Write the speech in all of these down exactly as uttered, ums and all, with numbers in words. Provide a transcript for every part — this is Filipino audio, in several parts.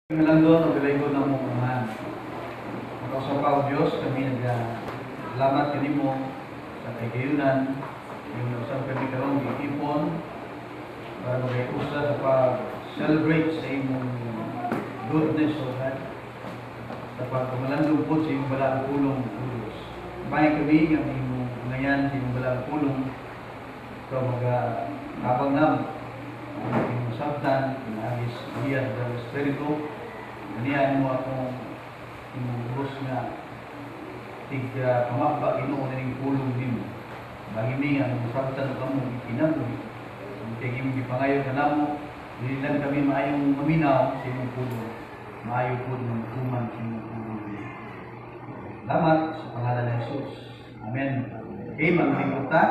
Lang doon, nabilaygod ng mong unahan. Magkausaw Diyos, kami nag-salamat kini mo sa kagayunan, yung usap kami karong ipon para mag-iusa sa pag-celebrate sa imong goodness o God, sa pagkamalandong po sa imong balang pulong Diyos. Bahay kami ng imong ngayon sa imong balang pulong, so mag-habang namin ang imong sabtan, pinagis diyan sa Espiritu. Ganiyan mo akong imubos nga tiga pamapa inoon ng pulong din. Bahimi ang musabtan ka mo ipinagoy. Kaya yung ipangayo ka na mo, hindi lang kami maayong maminaw sa imong pulong. Maayo po ng kuman sa imong pulong. Salamat sa pangalan ng Jesus. Amen. Okay, mag-ingot ta.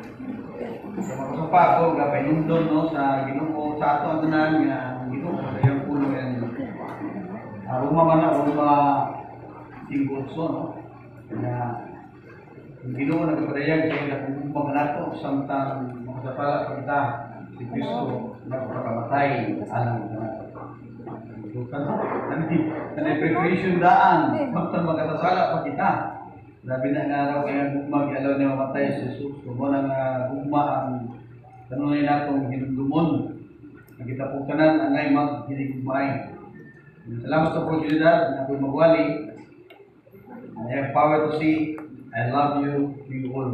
So, magkasapa ako, gabay nundon no, sa Ginoo sa ato ang tanan nga Ginoo sa iyang pulong yan. Aruma man na, aruma tingkotso, no? Kaya, yung Ginoo nagpapadayag sa iyong nakukumpang nato, samtang makasapala kita si Kristo nagpakamatay alang na nato. Bukan, nanay preparation daan, samtang makasasala pa kita. Labi na nga araw kaya gugma, gi-alaw niya mamatay si Jesus. Kung na nga gugma ang tanunay natong hinumdumon. Nakita po kanan, angay mag-hinigugmain. Salamat sa oportunidad na ako'y magwali. I have power to see. I love you, you all.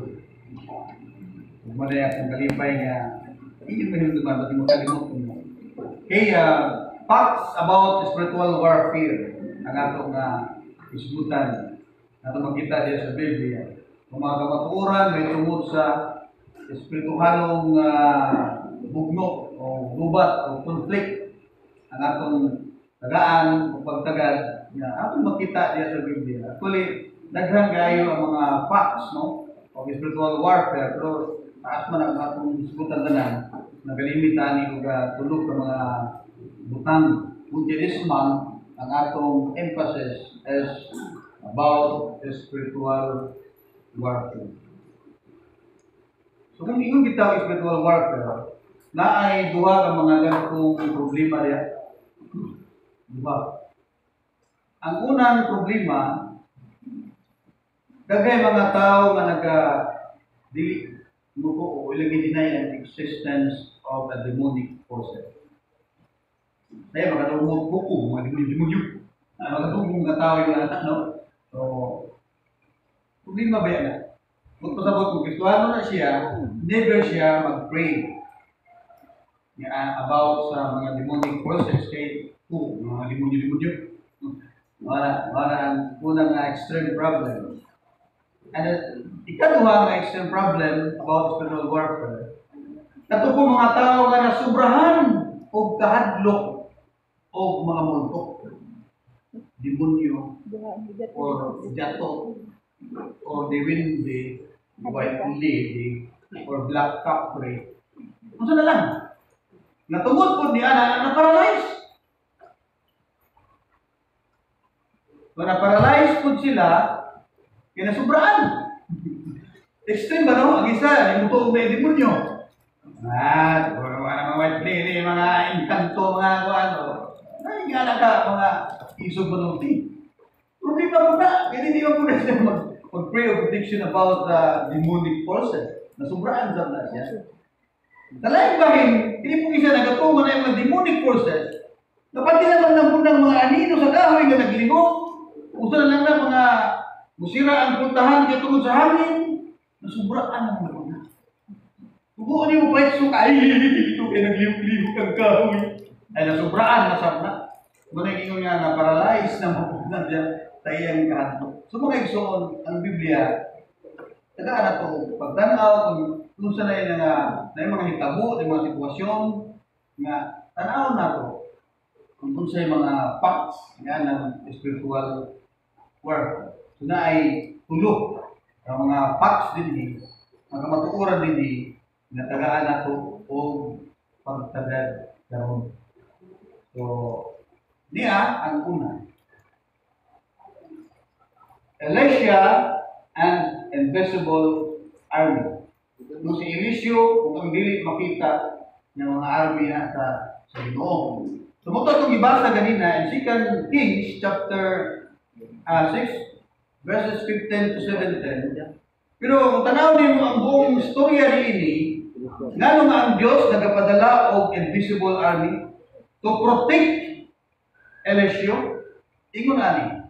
Huwag mo na akong kalipay nga iyon mo hinumduman, pati mo kalimot mo. Okay, uh, facts about spiritual warfare. Ang atong na uh, isbutan. Nato makita diya sa Biblia. Kung mga kamatuoran, may tungod sa espirituhanong uh, bugno o gubat o conflict ang atong tagaan o pagtagad na atong makita diya sa Biblia. Actually, daghan kayo ang mga facts, no? O spiritual warfare, pero taas man ang atong isbutan tanan, nagalimitan ni mga tulog ng mga butang. Kung this month, ang atong emphasis is about spiritual warfare. So kung ingon kita spiritual warfare, na ay duha ka mga dagkong problema diya. Duha. Ang unang problema, daghay mga tao nga naga dili mo o ilagay deny ang existence of a demonic forces. Kaya makatulong mo ko, mga demonyo. Makatulong nga tao yung anak, no? So, problema ba yan? Kung pasabot mo, Kristohano na siya, never siya mag-pray yeah, about sa mga demonic forces kay oh, mga demonyo-demonyo. Wala, wala ang unang uh, extreme problem. And uh, ikaduha ang extreme problem about spiritual warfare. Kato po mga tao nga nasubrahan o kahadlok o mga multo. Demonyo or jato or the windy, white lady or black capre. Ano na lang? Natungod po niya na na-paralyze. Kung na-paralyze po sila, kinasubraan. Extreme ba no? Ang isa, yung mutuog na demonyo. Ah, mga mga white lady, mga inkanto, mga ano. Ay, nga ka, mga isog mo nung team. Problema mo na. Kaya hindi mo na siya mag-pray of prediction about the demonic forces. Nasubraan sa na siya. Talagang bahin, hindi po isa nagatungan na yung mga demonic forces. Napati naman ng punang mga anino sa kahoy na nagligo. Usa na lang na mga musira ang puntahan kaya tungkol sa hangin. Nasubraan ang mga na. Tubuan niyo mo pa ito ay ito kaya nagligo-ligo ang kahoy. Ay nasubraan, nasab na. Muna yung nga na paralyze na mapunan dyan tayang kahadlok. So mga igsoon, ang Biblia, tagaan na ito, pagtanaw, kung, kung saan na yung, na yung mga hitabo, yung mga sitwasyon, nga, tanaw na ito, kung kung sa mga facts, nga ng spiritual work. So na ay tulo, ang mga facts din eh, mga matuuran din eh, na tagaan na ito o pagtagad karon. So, niya ang una. Elisha and invisible army. Nung si Eliseo, kung ang dili makita ng mga army na sa, sa Ginoo. Sumuto itong ibasa ganina in Second Kings chapter uh, six, verses fifteen to seventeen. Pero kung tanaw din mo ang buong istorya ni ini, nga nga ang Diyos nagapadala og invisible army to protect Eliseo, ingon ani.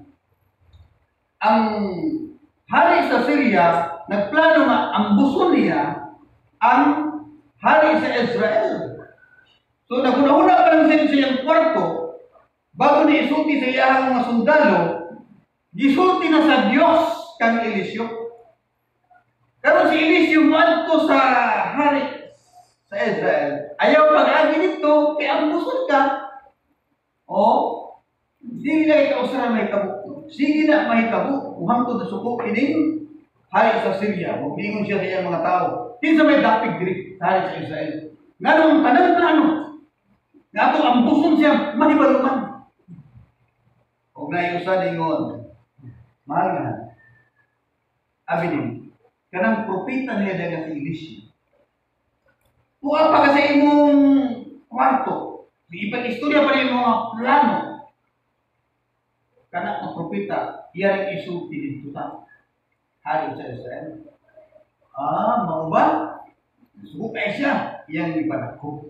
Ang hari sa Syria nagplano nga ambuson niya ang hari sa Israel. So naguna-una pa lang sa siyang kwarto, bago ni isulti sa iyang mga sundalo, gisulti na sa Diyos kang Eliseo. Pero si Eliseo muadto sa hari sa Israel, ayaw pag-agi nito, kaya ambuson ka. O, hindi na ikaw sa may kabuk. Sige na may kabuk, uhang to na suko, kining hari sa Syria, maglingon siya sa iyang mga tao. Kinsa may dapig diri sa hari sa Israel. Nga nung tanang plano, nga ito ambuson siya, manibaluman. Huwag na yung sa lingon, mahal nga, abinin, kanang propeta niya daga si Eliseo. Tuwa pa kasi imong kwarto, ipag-istorya pa rin mga plano. Kanak ng propeta, iyan isulti dito ta. Hari sa Israel. Ah, mauba? Sukay siya. Iyan ipanako.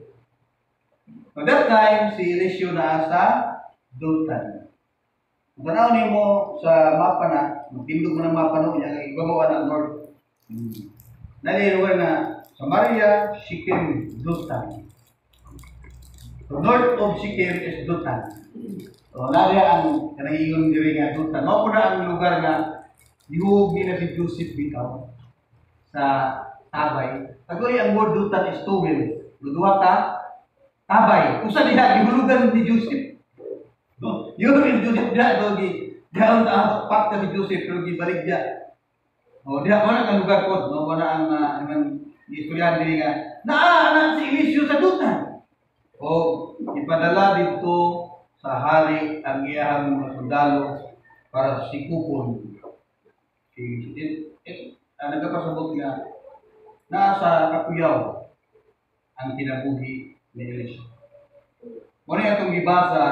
At that time, si Eliseo na sa Dothan. Kung tanaw niyo mo sa mapa na, magtindog mo ng mapa no, yung ibabawa ng north. Hmm. Nalilugar na Samaria, Shechem, Dothan. So, north of Shechem is Dothan. So, nari ang kanayingon diri nga Dothan. Mao po na ang lugar nga gihubi na si Joseph bitaw sa Tabay. Tagoy ang word Dothan is towel. Duduha ka, Tabay. Usa diha gihulugan ni Joseph. No, yun yung Joseph diha do gi daon ta pat ka si Joseph pero gibalik diha. Oh, diha wala kang lugar ko, no wala ang uh, ang istorya diri nga. Naa na si Eliseo sa Dothan. O ipadala dito sa hari ang iyang mga sundalo para sikupon. Si eh, uh, nagpasabot nga nasa kakuyaw ang kinabuhi ni Eliseo. Muna itong ibasa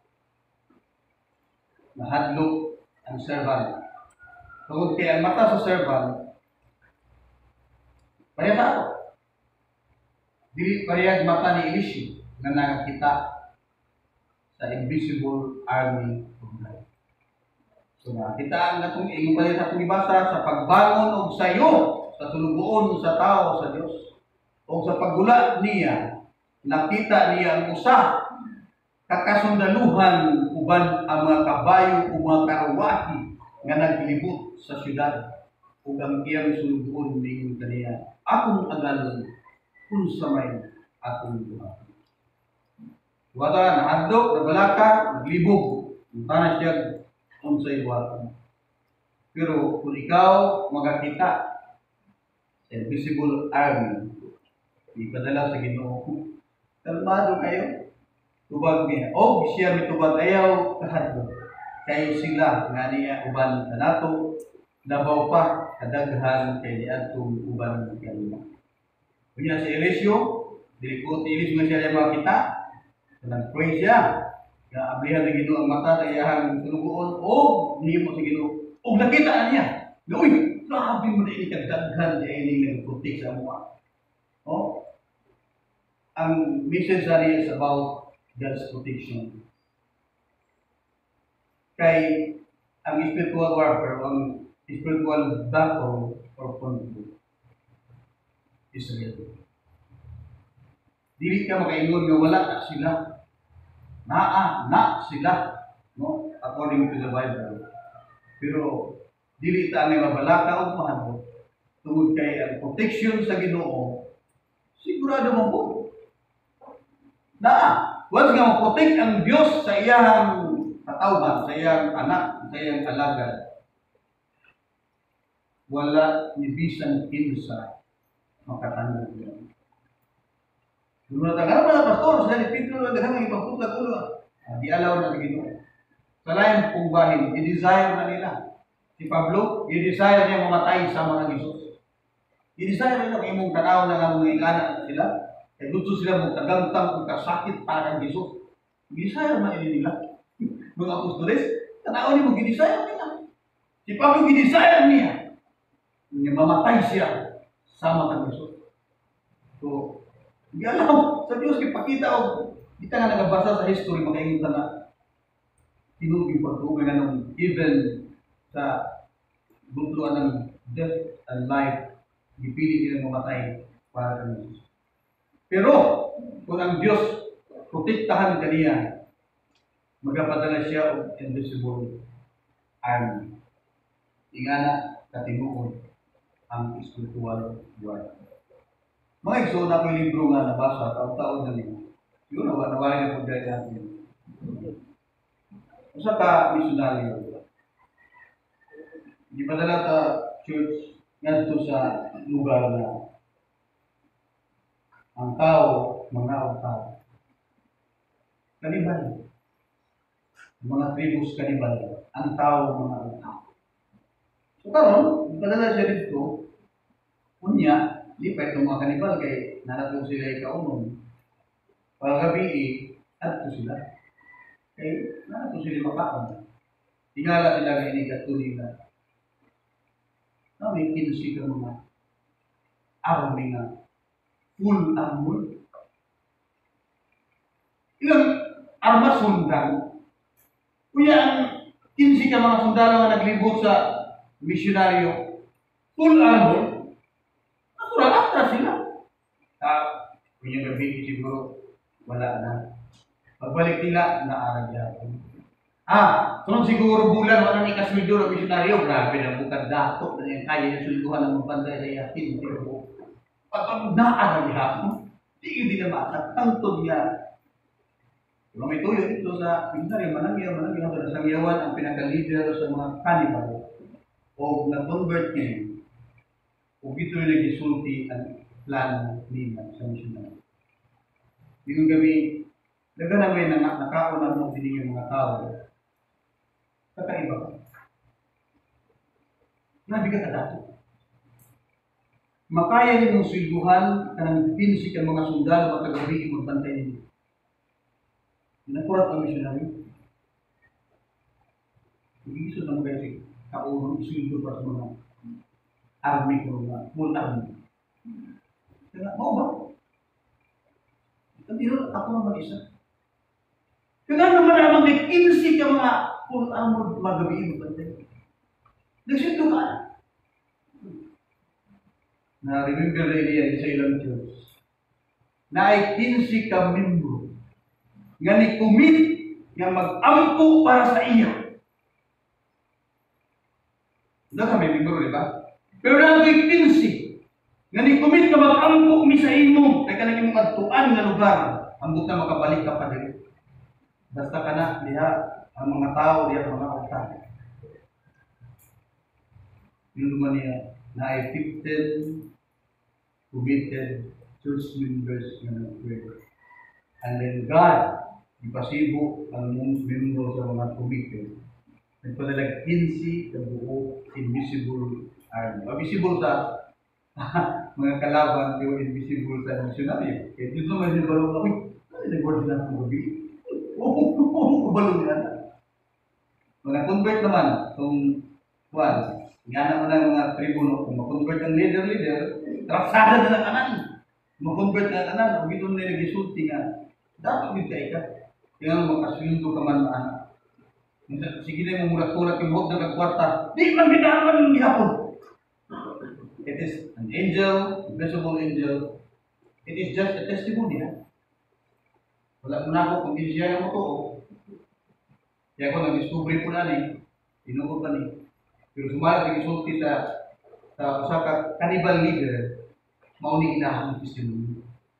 na hadlok ang servant. Tungkol kaya ang mata sa servant, parehas ako. Dili parehas mata ni Eliseo na nakakita sa invisible army of God. So nakita ang natong ingon pa rin sa ibasa sa pagbangon og sayo sa tulugoon sa tao sa Dios. O sa paggula niya, nakita niya ang usa kakasundaluhan uban ang mga kabayo o mga karawahi nga naglibot sa syudad ug ang iyang sulugoon ningon kaniya akong agalon kung sa may akong buhaton. Wala na hadlok, nabalaka, naglibog, tanas siya kung sa buhaton. Pero kung ikaw magakita sa invisible army, ipadala sa Ginoo, kalmado kayo. Tubag niya. O siya mitubag ayaw kahadlok. Kay sila nga niya uban sa nato, nabaw pa kadaghan kay niadtong uban kanila. Kunya si Eliseo, dili ko tilis nga siya makita. Nag-pray siya. Nga ablihan ng Ginoo ang mata sa iyang tulugoon o nihimo sa Ginoo. O nakita niya. Uy, grabe mo na ini kadaghan kay ini nagprotek sa amo. Oh. Ang message sa niya is about God's protection. Kay ang spiritual warfare, ang spiritual battle or conflict is real. Dili ka makaingon nga wala na sila. Naa, na sila. No? According to the Bible. Pero dili ta nga mabalaka o mahadlok. Tungod kay ang protection sa Ginoo, sigurado mo po. Na, once nga maprotect ang Diyos sa iyang katawhan, sa iyang anak, sa iyang alagad, wala ni bisan kinsa makatanggap yan. Doon na tanggap na pastor, sa Pedro na daghang ipagputag ulo. Di alaw na Ginoo. Sa lain pong bahin, i-desire na nila. Si Pablo, i-desire niya mamatay sa mga Jesus. I-desire nila kay imong tanaw na nga mga ingana sila. Kaya gusto sila mong tagamtang kung kasakit para ng Jesus. Ginisaya man ini nila. Mga apostoles, tanaw ni mo ginisaya nila. Si Pablo ginisaya niya. Niya mamatay siya sama kang Yesus. So, di alam sa Diyos ipakita o kita nga nagabasa sa history makaingon na tinugi pagtuoy nga nung even sa butluan ng death and life, dipili nilang mamatay para kang Jesus. Pero kung ang Diyos protektahan kaniya, magapadala siya og invisible army. Ingana katinuod ang spiritual world. Mga igsoon na ko yung libro nga nabasa, taon-taon na nila. Yun, nawari na po dahil natin. Usa ka misyonaryo. Di padala sa church ngadto sa lugar na ang tao, mga tao. Kanibal. Mga tribus kanibal. Ang tao, mga tao. So karon, padala siya dito, kunya, di pa itong mga kanibal kay nanatong sila ikaunon. Pagabi, ato sila. Kay nanatong sila makaon. Tingala sila kay inigato nila. Na may kinsi ka mga army nga full armor. Ilang armas sundalo. Kuya ang kinsi ka mga sundalo nga naglibot sa misyonaryo, full armor, natural, atras sila. Ah, kunya gabi siguro, wala na. Pagbalik nila, naarag yan. Ah, sunod siguro bulan, wala ni kasweldo ng misyonaryo, grabe na bukad dato, na yung kaya na sulduhan ng mapanday na yakin, pero pag naarag yan, di hindi na matatangtod nga. Kung may tuyo ito sa misyonaryo, manangyaw, manangyaw, manangyaw, sangyawan ang pinaka-leader sa mga kanibal, o na-convert niya, o ito yung nag-isulti ang plano nila sa missionary. Yung gabi, daga na may nakaon ang mga pinig yung mga tao, kakaiba ka. Grabe ka kadato. Makaya rin mong silduhan ka ng pinsik ang mga sundalo at kagabi yung magbantay ninyo. Nakurat ang missionary. Iiso ng basic. Kaurong isuldo para sa mga army ko na full army. Kaya, mau ba? Hindi rin ako naman isa. Kaya naman naman may kinsi ka mga full armor magabi mo ba? Nagsinto ka. Na-remember na iliyan sa ilang Diyos. Na ay kinsi ka membro. Nga ni kumit nga mag-ampo para sa iya. Wala kami membro, di ba? Pero na may pinsi. Nga ni kumit ka mag-ampo misahin mo. Kaya ka naging magtuan nga lugar. Ambot na makabalik ka pa din. Basta ka na, diha, ang mga tao, diha, mga utang. Yung naman niya, na ay fifteen committed church members na nag-pray. And then God, ipasibo ang membro sa mga committed. Nagpadalag kinsi sa buo invisible army. Invisible sa mga kalaban, yung invisible sa missionary. Kaya dito naman yung balong na, uy, ano yung nag-word na ng gabi? Oo, balong nila na. Mga convert naman, itong kuwan, nga naman ng mga tribuno, kung makonvert ng leader-leader, trasada na ng kanan. Makonvert na kanan, kung ito nila nag-isulti nga, dapat yun ka ika. Kaya nga makaswildo ka man maanak. Sige na yung murat-murat yung huwag na nagkwarta. Di man ginaman yung gihapon. It is an angel, invisible angel. It is just a testimony. Ha? Wala mo na ako kung hindi siya yung totoo. Kaya ako nag-discovery po na ni, tinukod pa ni. Pero sumalat ang isulti sa sa usaka cannibal leader, mauni inahan ng testimony.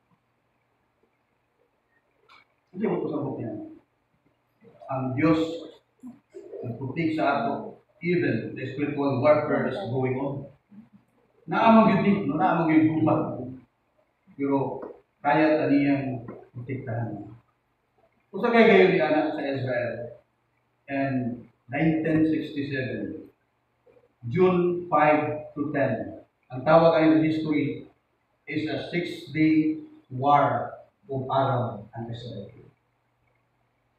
Hindi mo ito sabot niya. Ang Diyos nagputik sa ato, even the spiritual warfare is going on. Naamang yun din, no? Naamang yun bumag. Pero kaya taniyang protektahan. Kung sa kaya kayo ni anak sa Israel, and nineteen sixty-seven, June five to ten, ang tawag kayo ng history is a six-day war of Aram and Israel.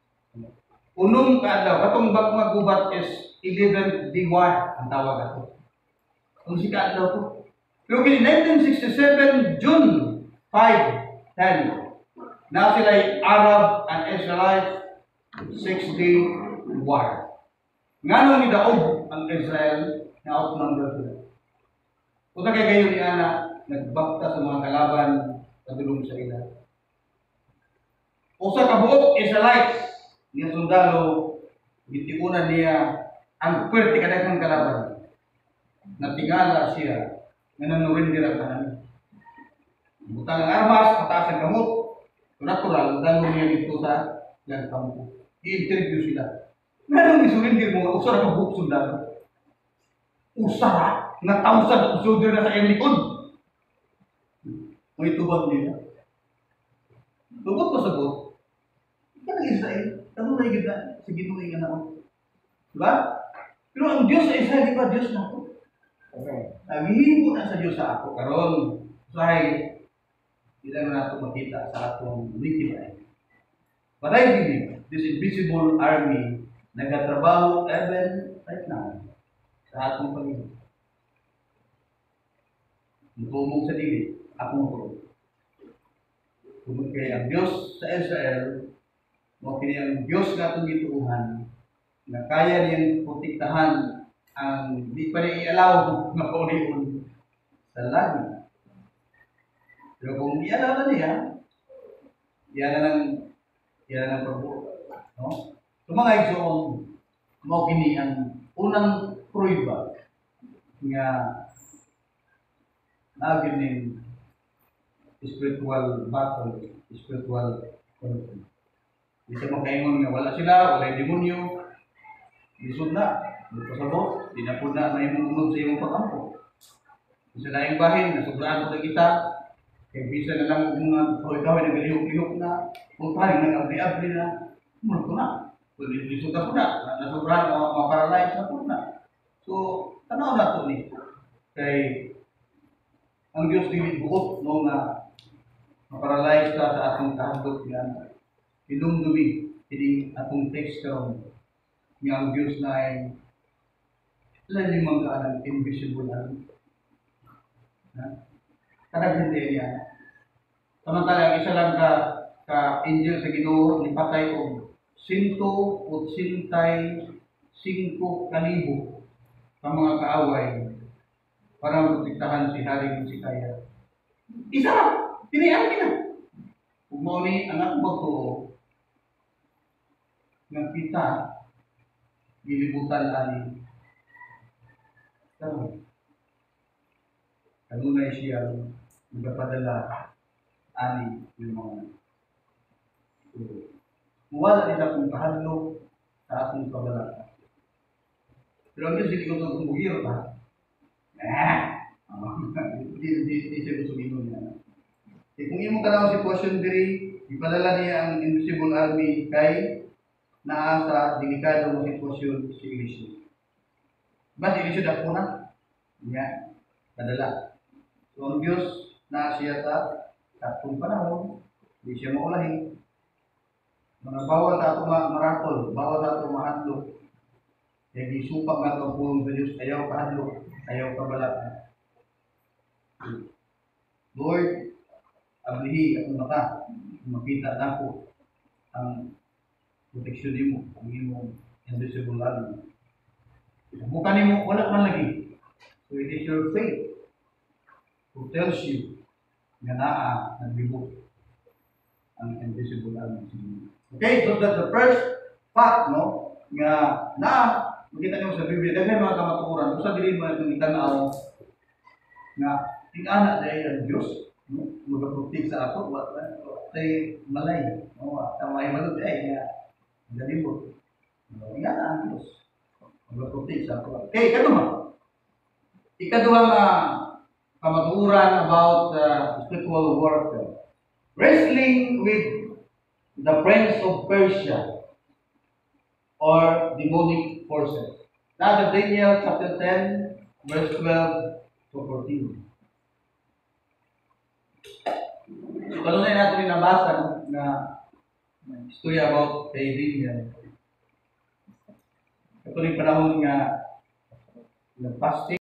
Unong kaadlaw, katong bag mga gubat is eleven D Y ang tawag ato. Kung si kaadlaw po. Pero kini nineteen sixty-seven, June five, ten, na sila Arab and Israelite six-day war. Ngano ni Daog ang Israel na outnumber sila. Kung kay kayo ni Ana, nagbakta sa mga kalaban sa dulong sa ila. Usa ka buok Israelites niya sundalo, gitiunan niya ang pwerte kadaghang kalaban. Natingala siya nga nanurindir ang tanan. Butang ang armas, mataas ang gamot, natural, dalo niya dito sa nagkampo. I-interview sila. Meron isurindir mo, usara ka buok sundalo. Usara, nga tausan at usudir na sa iyong likod. May tubag nila. Tubag ko sagot. Ika ng Israel, tanong na higit na, sige nung nga na ako. Diba? Pero ang Diyos sa Israel, di ba Diyos na ako? Okay. Naghihibo na sa Diyos sa ako. Karon, sahay, hindi lang na ito makita sa atong naked eye. But I believe this invisible army nagatrabaho even right now sa atong Panginoon. Mutumog sa dili, akong mutumog. Tumog kay ang Diyos sa Israel, mo kini ang Diyos nga itong gituuhan, na kaya niyang protektahan ang di pa niya i-allow na paulion sa langit. Pero kung i-allow na niya, iyan na ng iyan na ng pagbuo. No? So mga igsoon, mo kini ang unang pruiba nga naging spiritual battle, spiritual conflict. Di sa makaingon nga wala sila, wala yung demonyo, lisod na, di pasabot, di na po na may munod sa iyong pag-ampo. Isa na yung bahin, nasubraan ko na kita, kaya bisa na lang mga o ikaw ay nagalihok-lihok na, kung paring nag-abli-abli na, munod ko na. Kung lisod na po na, nasubraan o maparalyze na po na. So, tanaw na ito ni. Kay, ang Diyos dili buot no nga maparalyze ka sa atong kahandog nga inumdumi ini atong text karon nga ang Diyos na ay ilan yung mga kanang invisible army. Kadang hindi niya. Samantala, isa lang ka ka angel sa Ginoo ni patay og sinto o sintay singko kalibo sa mga kaaway para protektahan si Haring Hezekiah. Isa lang! Tiniyan na! Kung mo ni ang akong magtuo, ng kita, gilibutan ani. Karoon. Kanunay siya nagpapadala ani yung mga so, muwala nila kung kahadlok sa akong kabalata. Pero ang Diyos, hindi ko ito kung bugiro ka. Eh, hindi siya gusto gino niya. E kung imo ka na ang sitwasyon diri, ipadala niya ang invisible army kay naa sa delikado mo sitwasyon si Elisha. Ba't Elisha dako na? Niya, padala. So ang Diyos na siya sa tatlong panahon, hindi siya maulahin. Mga bawal sa itong maratol, bawal sa itong mahadlok. Kaya gisupak na itong pulong sa Diyos, ayaw kahadlok, ayaw kabalat. Lord, ablihi at mata, makita na po ang proteksyon mo, ang imong invisible army. Bukan mo, wala man lagi. So it is your faith who tells you na naa nagbibok ang invisible army. Okay, so that's the first fact, no? Nga na, makita niyo sa Biblia, dahil mga kamatukuran, kung sa dili mo itong itanaw nga tingana dahil ang Diyos, no? Mag-protect sa ako, tay malay, no? Tamay malod ay nga galibot. Tingana ang Diyos. Mag-protect sa ako. Okay, kaduha. Ikaduha nga kamatukuran about uh, spiritual warfare. Wrestling with the prince of Persia or demonic forces. Now, Daniel chapter ten, verse twelve to fourteen. So, kanunay natin yung nabasa na story about kay Daniel. Ito yung panahon nga nag-fasting